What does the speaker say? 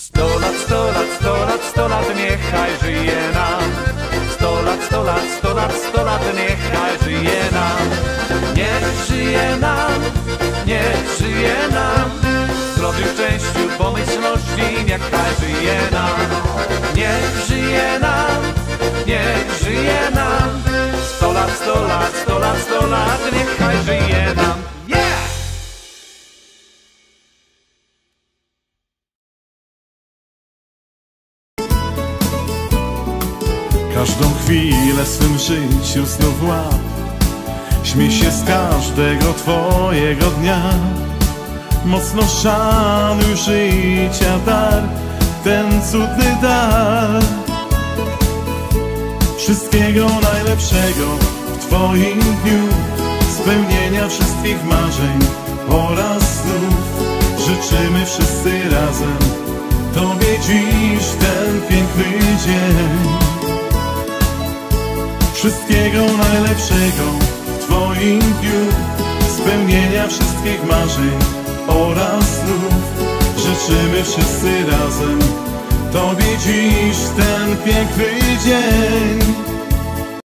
100 lat, 100 lat, 100 lat, 100 lat, niechaj żyje nam. 100 lat, 100 lat, 100 lat, 100 lat, niechaj żyje nam. Niech żyje nam, niech żyje nam. W zdrowiu, szczęściu, pomyślności, niechaj żyje nam. Niech żyje nam, niech żyje nam. 100 lat, 100 lat, 100 lat, 100 lat, niechaj żyje nam. Yeah! Każdą chwilę w swym życiu znów łap. Śmiej się z każdego twojego dnia. Mocno szanuj życia dar, ten cudny dar. Wszystkiego najlepszego w twoim dniu, spełnienia wszystkich marzeń oraz snów. Życzymy wszyscy razem tobie dziś ten piękny dzień. Wszystkiego najlepszego w twoim dniu, spełnienia wszystkich marzeń oraz snów. Życzymy wszyscy razem tobie dziś ten piękny dzień.